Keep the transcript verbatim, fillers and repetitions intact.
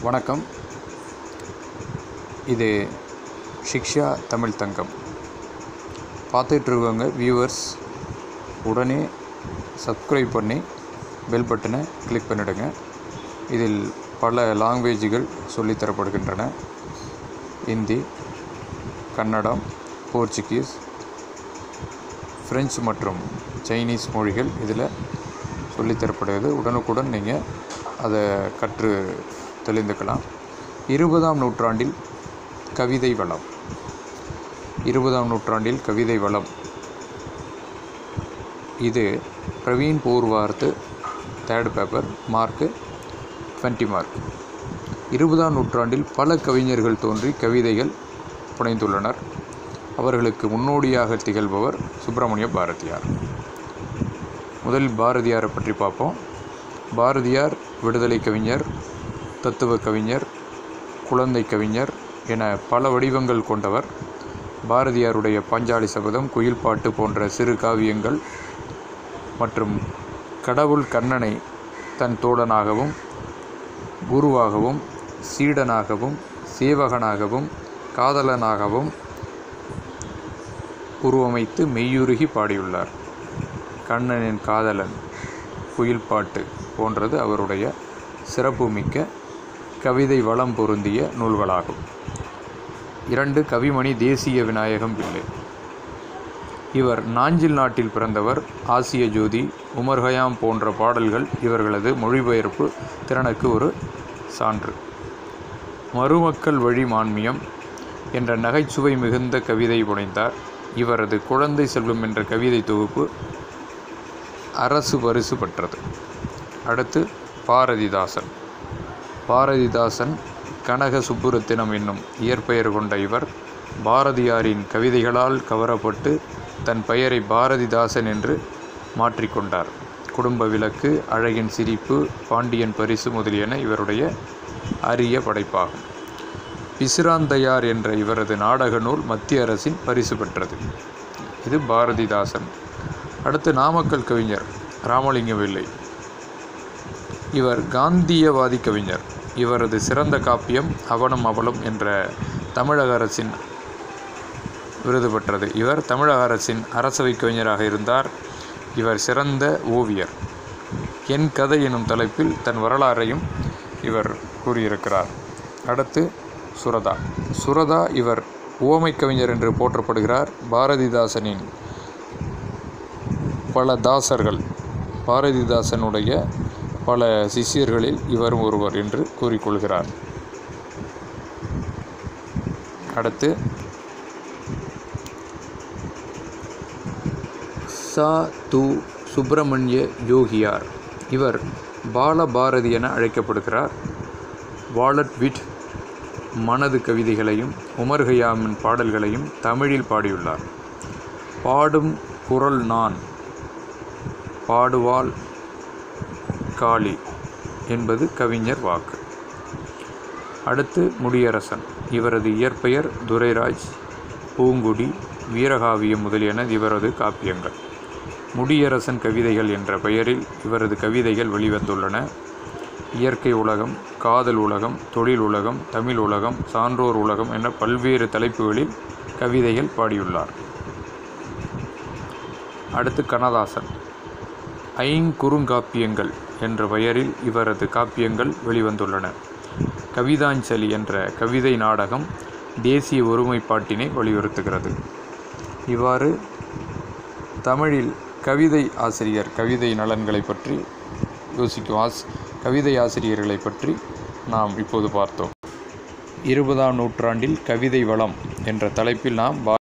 வணக்கம். இது ஷிக்ஷா தமிழ் தங்கம். பார்த்துட்ருக்கவங்க வியூவர்ஸ் உடனே சப்ஸ்கிரைப் பண்ணி பெல் பட்டனை கிளிக் பண்ணிவிடுங்க. இதில் பல லாங்குவேஜுகள் சொல்லித்தரப்படுகின்றன. ஹிந்தி, கன்னடம், போர்ச்சுகீஸ், ஃப்ரெஞ்சு மற்றும் சைனீஸ் மொழிகள் இதில் சொல்லித்தரப்படுகிறது. உடனுக்குடன் நீங்கள் அதை கற்று தெளிந்துக்கலாம். இருபதாம் நூற்றாண்டில் கவிதை வளம் இருபதாம் நூற்றாண்டில் கவிதை வளம் இது பிரவீன் போர்வார்த்து third paper, mark twenty mark. இருபதாம் நூற்றாண்டில் பல கவிஞர்கள் தோன்றி கவிதைகள் புனைந்துள்ளனர். அவர்களுக்கு முன்னோடியாக திகழ்பவர் சுப்பிரமணிய பாரதியார். முதலில் பாரதியாரை பற்றி பார்ப்போம். பாரதியார் விடுதலை கவிஞர், தத்துவ கவிஞர், குழந்தை கவிஞர் என பல வடிவங்கள் கொண்டவர். பாரதியாருடைய பாஞ்சாலி சபதம், குயில் பாட்டு போன்ற சிறு காவியங்கள் மற்றும் கடவுள் கண்ணனை தன் தோழனாகவும் குருவாகவும் சீடனாகவும் சேவகனாகவும் காதலனாகவும் உருவமைத்து மெய்யுருகி பாடியுள்ளார். கண்ணனின் காதலன், குயில் பாட்டு போன்றது அவருடைய சிறப்புமிக்க கவிதை வளம் பொருந்திய நூல்களாகும். இரண்டு, கவிமணி தேசிய விநாயகம் பிள்ளை. இவர் நாஞ்சில் நாட்டில் பிறந்தவர். ஆசிய ஜோதி, உமர் கயாம் போன்ற பாடல்கள் இவர்களது மொழிபெயர்ப்பு திறனுக்கு ஒரு சான்று. மருமக்கள் வழி மான்மியம் என்ற நகைச்சுவை மிகுந்த கவிதை புனைந்தார். இவரது குழந்தை செல்வம் என்ற கவிதை தொகுப்பு அரசு பரிசு பெற்றது. அடுத்து பாரதிதாசன். பாரதிதாசன் கனக சுப்புரத்தினம் என்னும் இயற்பெயர் கொண்ட இவர் பாரதியாரின் கவிதைகளால் கவரப்பட்டு தன் பெயரை பாரதிதாசன் என்று மாற்றிக்கொண்டார். குடும்ப விளக்கு, அழகின் சிரிப்பு, பாண்டியன் பரிசு முதலியன இவருடைய அரிய படைப்பாகும். பிசிராந்தையார் என்ற இவரது நாடக நூல் மத்திய அரசின் பரிசு பெற்றது. இது பாரதிதாசன். அடுத்து நாமக்கல் கவிஞர் ராமலிங்க பிள்ளை. இவர் காந்தியவாதி கவிஞர். இவரது சிறந்த காப்பியம் அவனம் அவலம் என்ற தமிழக அரசின் விருது பெற்றது. இவர் தமிழக அரசின் அரசவை கவிஞராக இருந்தார். இவர் சிறந்த ஓவியர். என் கதை எனும் தலைப்பில் தன் வரலாறையும் இவர் கூறியிருக்கிறார். அடுத்து சுரதா. சுரதா இவர் உவமை கவிஞர் என்று போற்றப்படுகிறார். பாரதிதாசனின் பல தாசர்கள், பாரதிதாசனுடைய பல சிஷ்யர்களில் இவரும் ஒருவர் என்று கூறிக்கொள்கிறார். அடுத்து சா து சுப்பிரமணிய யோகியார். இவர் பாலபாரதி என அழைக்கப்படுகிறார். வாலட் விட் மனது கவிதைகளையும் உமர் கயாமின் பாடல்களையும் தமிழில் பாடியுள்ளார். பாடும் குரல் நான், பாடுவாள் காளி என்பது கவிஞர் வாக்கு. அடுத்து முடியரசன். இவரது இயற்பெயர் துரைராஜ், பூங்குடி, வீரகாவியம் முதலியன இவரது காப்பியங்கள். முடியரசன் கவிதைகள் என்ற பெயரில் இவரது கவிதைகள் வெளிவந்துள்ளன. இயற்கை உலகம், காதல் உலகம், தொழில் உலகம், தமிழ் உலகம், சான்றோர் உலகம் என பல்வேறு தலைப்புகளில் கவிதைகள் பாடியுள்ளார். அடுத்து கண்ணதாசன். ஐங்குறுங்காப்பியங்கள் என்ற பெயரில் இவரது காப்பியங்கள் வெளிவந்துள்ளன. கவிதாஞ்சலி என்ற கவிதை நாடகம் தேசிய ஒருமைப்பாட்டினை வலியுறுத்துகிறது. இவ்வாறு தமிழில் கவிதை ஆசிரியர், கவிதை நலன்களை பற்றி யோசிக்கும் ஆஸ் கவிதை ஆசிரியர்களை பற்றி நாம் இப்போது பார்த்தோம். இருபதாம் நூற்றாண்டில் கவிதை வளம் என்ற தலைப்பில் நாம்